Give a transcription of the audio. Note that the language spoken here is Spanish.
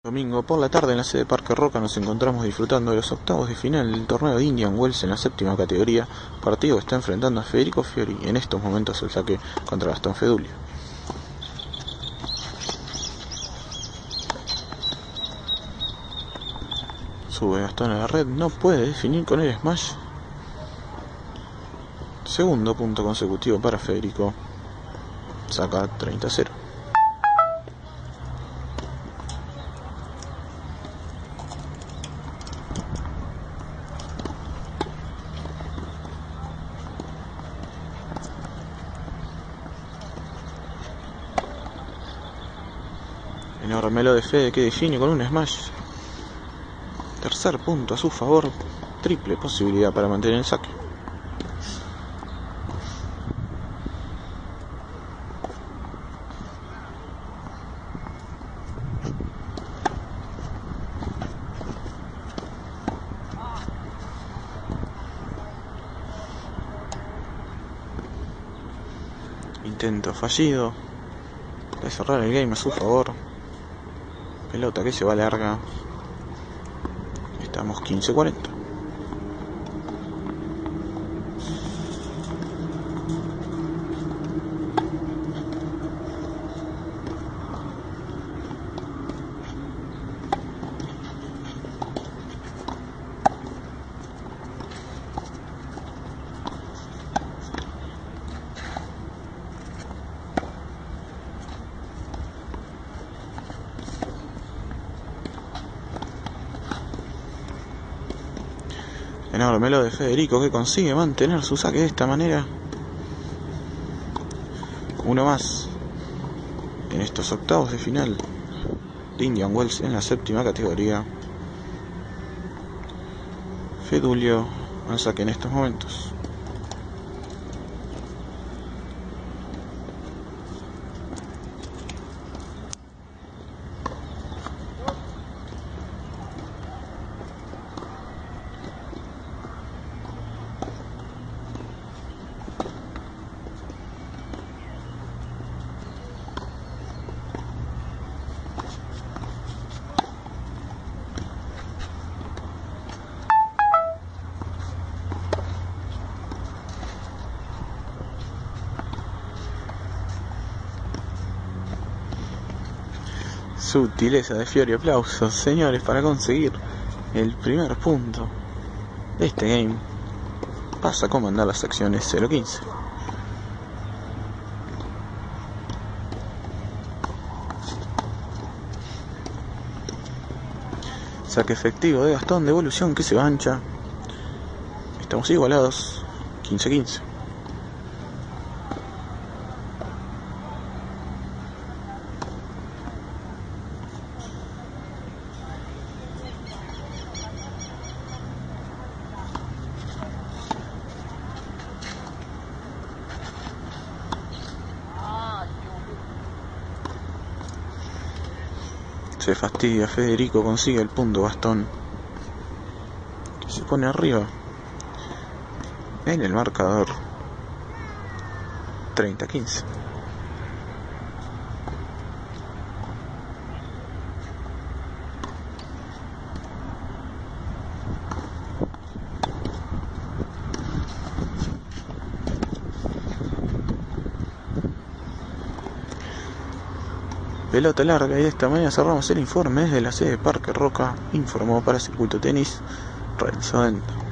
Domingo por la tarde en la sede Parque Roca nos encontramos disfrutando de los octavos de final del torneo de Indian Wells en la séptima categoría, partido que está enfrentando a Federico Fiori y en estos momentos el saque contra Gastón Fedulio. Sube Gastón a la red, no puede definir con el smash. Segundo punto consecutivo para Federico, saca 30-0. Enorme lo de Fede que define con un smash. Tercer punto a su favor, triple posibilidad para mantener el saque. Intento fallido de cerrar el game a su favor. Pelota que se va larga. Estamos 15-40. Enorme lo de Federico que consigue mantener su saque de esta manera. Uno más en estos octavos de final de Indian Wells en la séptima categoría. Fedulio al saque en estos momentos. Sutileza de Fiori, aplausos señores para conseguir el primer punto de este game. Pasa a comandar las acciones 0-15. Saque efectivo de Gastón, devolución que se mancha. Estamos igualados 15-15. Se fastidia Federico, consigue el punto Gastón, que se pone arriba en el marcador 30-15. Pelota larga y de esta manera cerramos el informe desde la sede Parque Roca. Informó para Circuito Tenis Renzo Dento.